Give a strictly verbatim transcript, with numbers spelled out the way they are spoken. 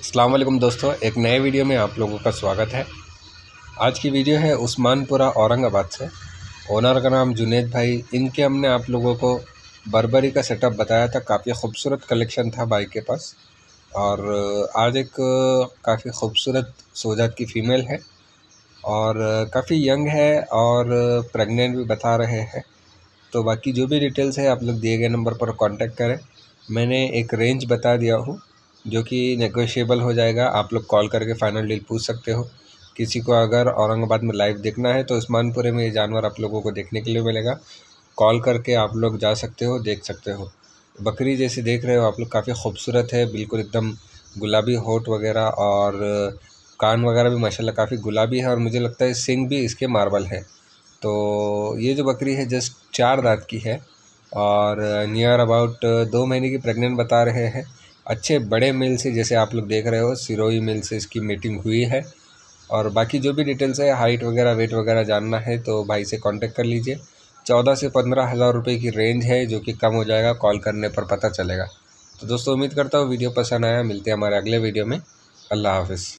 अस्सलाम वालेकुम दोस्तों, एक नए वीडियो में आप लोगों का स्वागत है। आज की वीडियो है उस्मानपुरा औरंगाबाद से। ओनर का नाम जुनेद भाई। इनके हमने आप लोगों को बर्बरी का सेटअप बताया था। काफ़ी खूबसूरत कलेक्शन था भाई के पास। और आज एक काफ़ी खूबसूरत सोजात की फ़ीमेल है और काफ़ी यंग है और प्रेग्नेंट भी बता रहे हैं। तो बाकी जो भी डिटेल्स है आप लोग दिए गए नंबर पर कांटेक्ट करें। मैंने एक रेंज बता दिया हूँ जो कि नेगोशिएबल हो जाएगा। आप लोग कॉल करके फ़ाइनल डील पूछ सकते हो। किसी को अगर औरंगाबाद में लाइव देखना है तो उस्मानपुरे में ये जानवर आप लोगों को देखने के लिए मिलेगा। कॉल करके आप लोग जा सकते हो, देख सकते हो। बकरी जैसे देख रहे हो आप लोग, काफ़ी खूबसूरत है, बिल्कुल एकदम गुलाबी होठ वगैरह और कान वगैरह भी माशाल्लाह काफ़ी गुलाबी है और मुझे लगता है सींग भी इसके मार्बल है। तो ये जो बकरी है जस्ट चार दांत की है और नियर अबाउट दो महीने की प्रेग्नेंट बता रहे हैं। अच्छे बड़े मेल से, जैसे आप लोग देख रहे हो, सिरोही मेल से इसकी मीटिंग हुई है। और बाकी जो भी डिटेल्स है, हाइट वगैरह वेट वगैरह जानना है तो भाई से कांटेक्ट कर लीजिए। चौदह से पंद्रह हज़ार रुपये की रेंज है जो कि कम हो जाएगा, कॉल करने पर पता चलेगा। तो दोस्तों उम्मीद करता हूँ वीडियो पसंद आया। मिलते हैं हमारे अगले वीडियो में। अल्लाह हाफ़िज़।